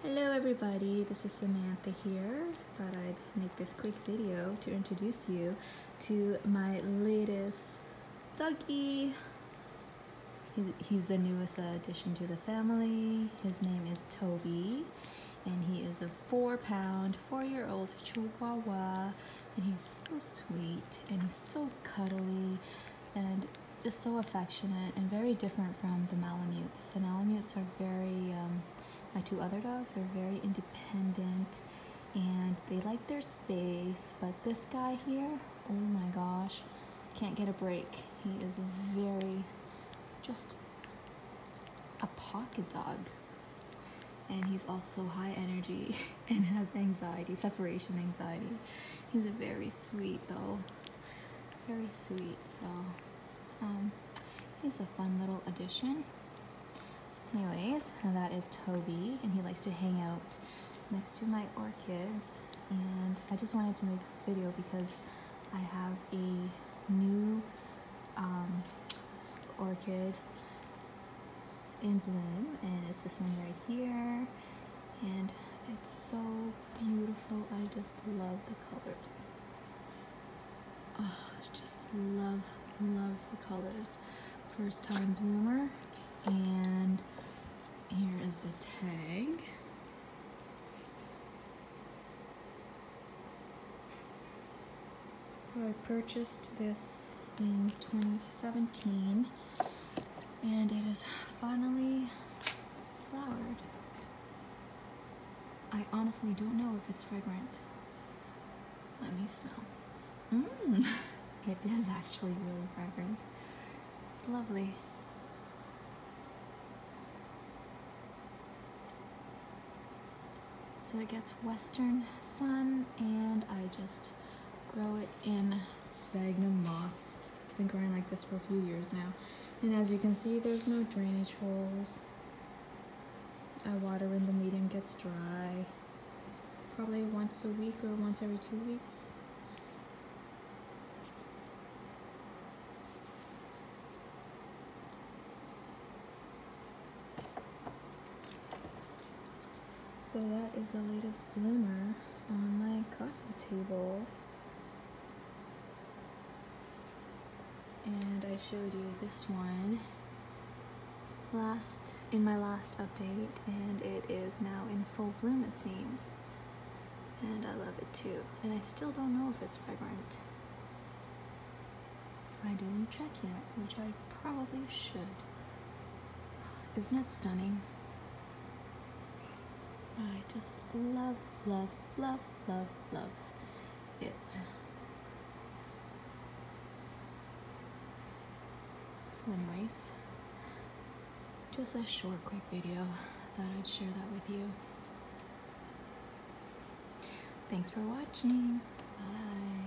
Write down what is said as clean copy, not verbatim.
Hello everybody, this is Samantha here. Thought I'd make this quick video to introduce you to my latest doggy. He's the newest addition to the family. His name is Toby, and he is a 4-pound, 4-year-old Chihuahua, and he's so sweet, and he's so cuddly, and just so affectionate, and very different from the Malamutes. The Malamutes are very, my two other dogs are very independent, and they like their space, but this guy here, oh my gosh, can't get a break. He is very, just a pocket dog. And he's also high energy and has anxiety, separation anxiety. He's a very sweet though, very sweet. So he's a fun little addition. So anyways, and that is Toby, and he likes to hang out next to my orchids. And I just wanted to make this video because I have a new orchid in bloom, and it's this one right here, and it's so beautiful. I just love the colors. Oh, just love the colors. First time bloomer, and here is the tag. So I purchased this in 2017, and it is finally flowered. I honestly don't know if it's fragrant. Let me smell. It is actually really fragrant. It's lovely. So it gets western sun, and I just grow it in sphagnum moss. It's been growing like this for a few years now. And as you can see, there's no drainage holes. I water when the medium gets dry, probably once a week or once every 2 weeks. So that is the latest bloomer on my coffee table. And I showed you this one in my last update, and it is now in full bloom, it seems. And I love it too. And I still don't know if it's fragrant. I didn't check yet, which I probably should. Isn't it stunning? I just love it. So anyways, just a short, quick video. Thought I'd share that with you. Thanks for watching. Bye.